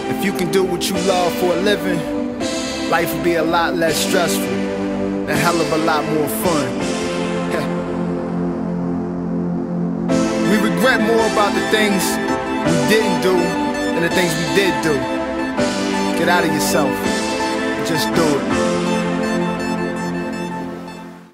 If you can do what you love for a living, life will be a lot less stressful and a hell of a lot more fun. We regret more about the things we didn't do than the things we did do. Get out of yourself. Just do it.